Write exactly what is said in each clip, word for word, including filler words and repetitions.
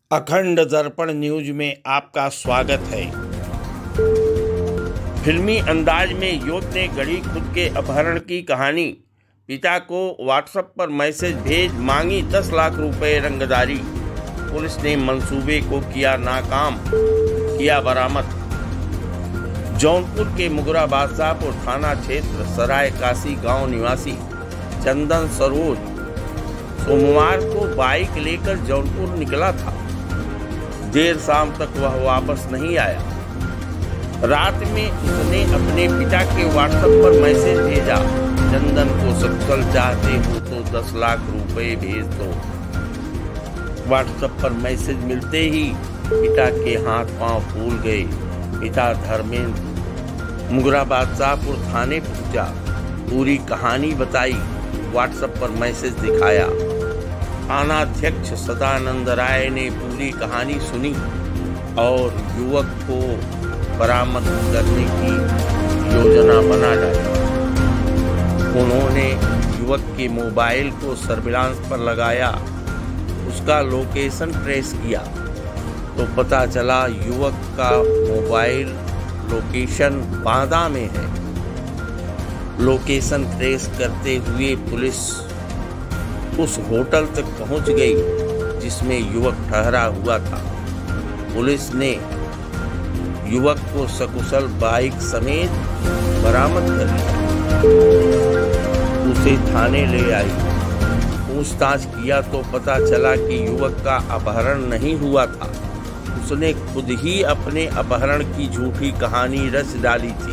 अखंड दर्पण न्यूज में आपका स्वागत है। फिल्मी अंदाज में युवक ने गढ़ी खुद के अपहरण की कहानी। पिता को व्हाट्सएप पर मैसेज भेज मांगी दस लाख रुपए रंगदारी। पुलिस ने मंसूबे को किया नाकाम, किया बरामद। जौनपुर के मुगरा बादशाहपुर थाना क्षेत्र सराय काशी गांव निवासी चंदन सरोज सोमवार को बाइक लेकर जौनपुर निकला था। देर शाम तक वह वापस नहीं आया। रात में उसने अपने पिता के व्हाट्सएप पर मैसेज भेजा, चंदन को सकुशल चाहते हो तो दस लाख रुपए भेज दो। व्हाट्सएप पर मैसेज मिलते ही पिता के हाथ पांव फूल गए। पिता धर्मेंद्र मुगरा बादशाहपुर थाने पहुंचा, पूरी कहानी बताई, व्हाट्सएप पर मैसेज दिखाया। थानाध्यक्ष सदानंद राय ने पूरी कहानी सुनी और युवक को बरामद करने की योजना बना डाली। उन्होंने युवक के मोबाइल को सर्विलांस पर लगाया, उसका लोकेशन ट्रेस किया तो पता चला युवक का मोबाइल लोकेशन बांदा में है। लोकेशन ट्रेस करते हुए पुलिस उस होटल तक पहुंच गई जिसमें युवक ठहरा हुआ था। पुलिस ने युवक को सकुशल बाइक समेत बरामद कर लिया। उसे थाने ले आई। पूछताछ किया तो पता चला कि युवक का अपहरण नहीं हुआ था। उसने खुद ही अपने अपहरण की झूठी कहानी रच डाली थी।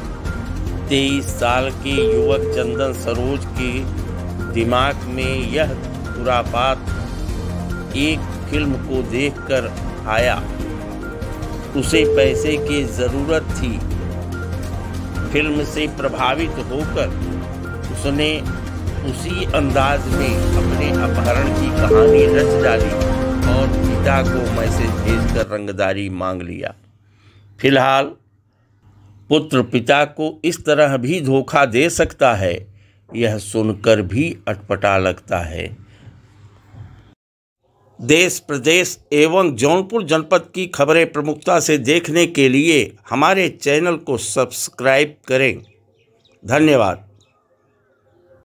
तेईस साल के युवक चंदन सरोज के दिमाग में यह खुरापात एक फिल्म को देखकर आया। उसे पैसे की जरूरत थी। फिल्म से प्रभावित होकर उसने उसी अंदाज में अपने अपहरण की कहानी रच डाली और पिता को मैसेज भेजकर रंगदारी मांग लिया। फिलहाल पुत्र पिता को इस तरह भी धोखा दे सकता है, यह सुनकर भी अटपटा लगता है। देश प्रदेश एवं जौनपुर जनपद की खबरें प्रमुखता से देखने के लिए हमारे चैनल को सब्सक्राइब करें। धन्यवाद।